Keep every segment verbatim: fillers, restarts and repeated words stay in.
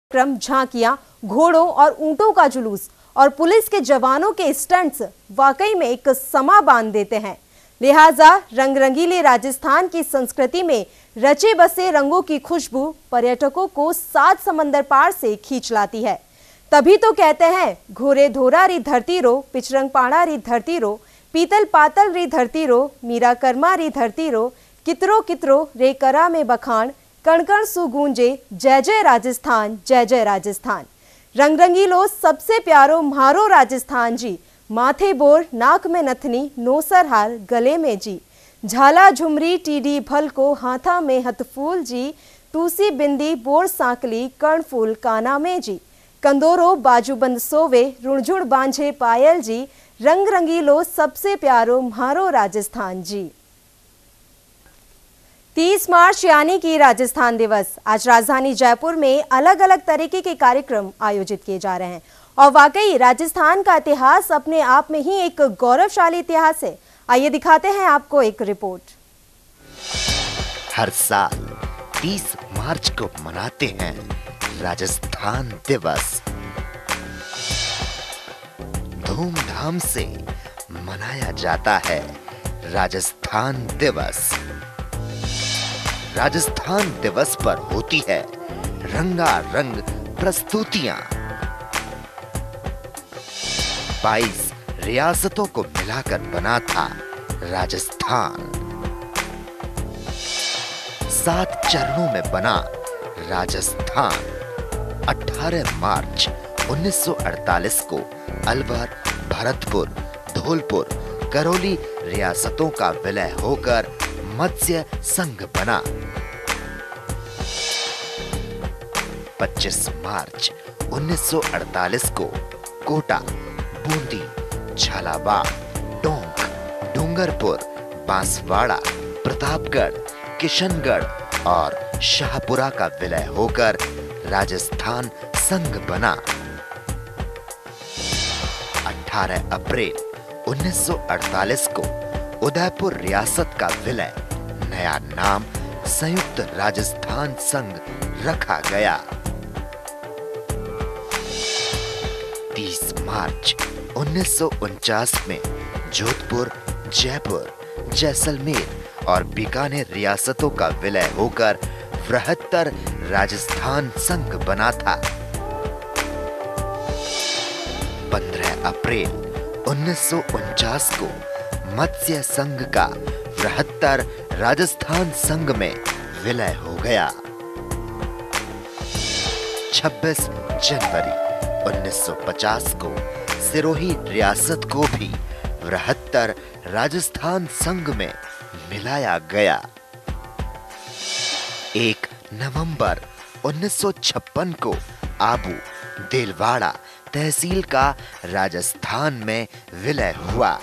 क्रम, झांकियां, घोड़ों और ऊंटों का जुलूस और पुलिस के जवानों के स्टंट्स वाकई में एक समा बांध देते हैं। लिहाजा रंग रंगीले राजस्थान की संस्कृति में रचे बसे रंगों की खुशबू पर्यटकों को सात समंदर पार से खींच लाती है। तभी तो कहते हैं, घोरे धोरा री धरती रो, पिचरंग पाड़ा री धरती रो, पीतल पातल री धरती रो, मीरा कर्मा री धरती रो, कितरो कितरो रे करा में बखान, कण कण सु गूंजे जय जय राजस्थान, जय जय राजस्थान। रंग रंगीलो सबसे प्यारो म्हारो राजस्थान जी, माथे बोर, नाक में नथनी, नोसर हार, गले में जी, झाला झुमरी टीडी भल को, हाथा में हथफूल जी, टूसी बिंदी बोर सांकली, कर्णफूल काना में जी, कंदोरो बाजूबंद सोवे, रुणझुण बांझे पायल जी, रंग रंगीलो सबसे प्यारो म्हारो राजस्थान जी। तीस मार्च यानी कि राजस्थान दिवस, आज राजधानी जयपुर में अलग अलग तरीके के कार्यक्रम आयोजित किए जा रहे हैं और वाकई राजस्थान का इतिहास अपने आप में ही एक गौरवशाली इतिहास है। आइए दिखाते हैं आपको एक रिपोर्ट। हर साल तीस मार्च को मनाते हैं राजस्थान दिवस। धूमधाम से मनाया जाता है राजस्थान दिवस। राजस्थान दिवस पर होती है रंगारंग प्रस्तुतियां। बाईस रियासतों को मिलाकर बना था राजस्थान। सात चरणों में बना राजस्थान अठारह मार्च उन्नीस सौ अड़तालीस को अलवर, भरतपुर, धौलपुर, करौली रियासतों का विलय होकर मत्स्य संघ बना। पच्चीस मार्च उन्नीस सौ अड़तालीस को कोटा, बूंदी, झालावाड़, टोंक, डूंगरपुर, बांसवाड़ा, प्रतापगढ़, किशनगढ़ और शाहपुरा का विलय होकर राजस्थान संघ बना। अठारह अप्रैल उन्नीस सौ अड़तालीस को उदयपुर रियासत का विलय, नया नाम संयुक्त राजस्थान संघ रखा गया। तीस मार्च उन्नीस सौ उनचास में जोधपुर, जयपुर, जैसलमेर और बीकानेर रियासतों का विलय होकर बृहत्तर राजस्थान संघ बना था। पंद्रह अप्रैल उन्नीस सौ उनचास को मत्स्य संघ का बृहत्तर राजस्थान संघ में विलय हो गया। छब्बीस जनवरी उन्नीस सौ पचास को सिरोही रियासत को भी बृहत्तर राजस्थान संघ में मिलाया गया। एक नवंबर उन्नीस सौ छप्पन को आबू, देलवाड़ा तहसील का राजस्थान में विलय हुआ।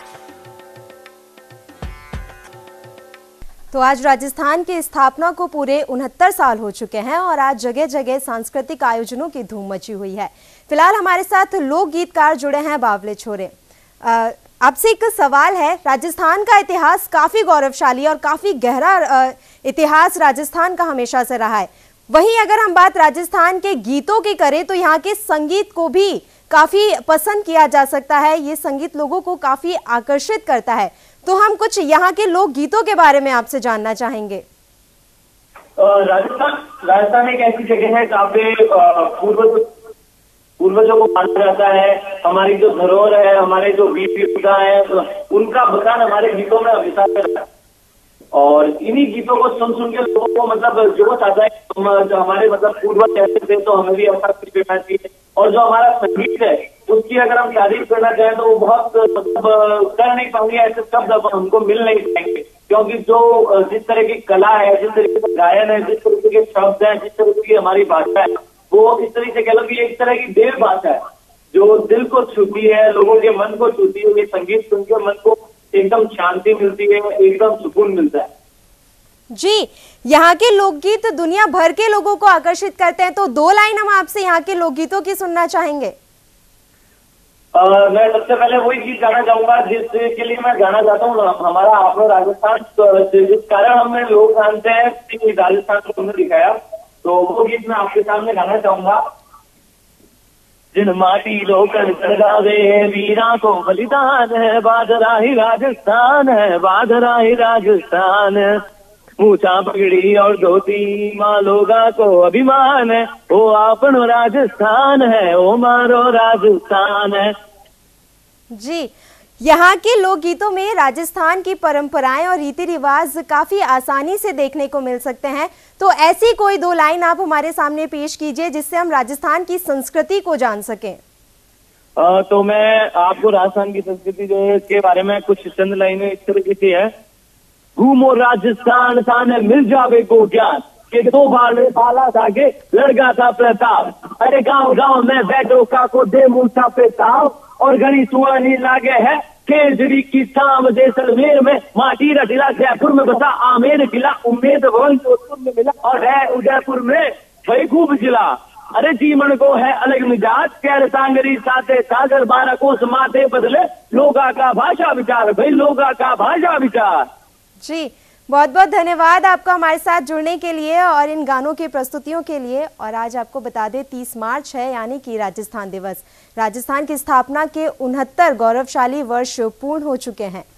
तो आज राजस्थान की स्थापना को पूरे उनहत्तर साल हो चुके हैं और आज जगह जगह सांस्कृतिक आयोजनों की धूम मची हुई है। फिलहाल हमारे साथ लोक गीतकार जुड़े हैं बावले छोरे। आपसे एक सवाल है, राजस्थान का इतिहास काफी गौरवशाली और काफी गहरा इतिहास राजस्थान का हमेशा से रहा है। वहीं अगर हम बात राजस्थान के गीतों की करें तो यहाँ के संगीत को भी काफी पसंद किया जा सकता है। ये संगीत लोगों को काफी आकर्षित करता है। तो हम कुछ यहाँ के लोक गीतों के बारे में आपसे जानना चाहेंगे। राजस्थान राजस्थान एक ऐसी जगह है जहाँ पे पूर्वज पूर्वजों को माना जाता है। हमारी जो धरोहर है, हमारे जो वीर योद्धा है, उनका बखान हमारे गीतों में हमेशा रहता है। और इन्हीं गीतों को सुन सुन के लोगों को मतलब जोश आता है, जो हमारे मतलब पूर्वज कहते थे तो हमें भी ऐसा कुछ करना चाहिए। और जो हमारा संगीत है उसकी अगर हम तारीफ करना चाहें तो वो बहुत मतलब कर नहीं पाएंगे, ऐसे शब्द हमको मिल नहीं पाएंगे। क्योंकि जो जिस तरह की कला है, जिस तरीके का गायन है, जिस तरीके के शब्द है, जिस तरीके की हमारी भाषा है, वो इस तरीके से कह लो कि एक तरह की देव भाषा है जो दिल को छूती है, लोगों के मन को छूती है। ये संगीत सुनकर मन को एकदम शांति मिलती है, एकदम सुकून मिलता है। जी, यहाँ के लोकगीत दुनिया भर के लोगों को आकर्षित करते हैं। तो दो लाइन हम आपसे यहाँ के लोकगीतों की सुनना चाहेंगे। आ, मैं सबसे पहले वही गीत गाना चाहूंगा जिसके लिए मैं गाना चाहता हूँ। हमारा आप लोग राजस्थान, जिस कारण हमें लोग जानते हैं, राजस्थान को हमने दिखाया, तो वो गीत मैं आपके सामने गाना चाहूंगा। जिन माटी लोकल लगावे वीरा को बलिदान है, बादरा ही राजस्थान है, बादरा ही राजस्थान। मूछा पगड़ी और धोती माँ लोगा को अभिमान है, ओ आपनो राजस्थान है, ओ मारो राजस्थान है। जी, यहाँ के लोकगीतों में राजस्थान की परंपराएं और रीति रिवाज काफी आसानी से देखने को मिल सकते हैं। तो ऐसी कोई दो लाइन आप हमारे सामने पेश कीजिए जिससे हम राजस्थान की संस्कृति को जान सकें। आ, तो मैं आपको राजस्थान की संस्कृति जो है के बारे में कुछ चंद लाइनें इस तरीके से है। घूमो राजस्थान थाने मिल जावे को ज्ञान, के दो बार पाला था के लड़का था प्रताप। अरे गांव गांव में बैठो का को दे मूसा पे ताव, और घड़ी सुहानी लागे है केजरी की शाम। जैसलमेर में माटी रटिला, जयपुर में बसा आमेर किला, उम्मीद भवन जोधपुर में मिला, और है उदयपुर में भाई खूब जिला। अरे जीवन को है अलग मिजाज, कैर सांगरी साथे सागर, बारह कोस माथे बदले लोगा का भाषा विचार, भाई लोगा का भाषा विचार। जी, बहुत बहुत धन्यवाद आपका हमारे साथ जुड़ने के लिए और इन गानों की प्रस्तुतियों के लिए। और आज आपको बता दें तीस मार्च है, यानी कि राजस्थान दिवस। राजस्थान की स्थापना के उनहत्तर गौरवशाली वर्ष पूर्ण हो चुके हैं।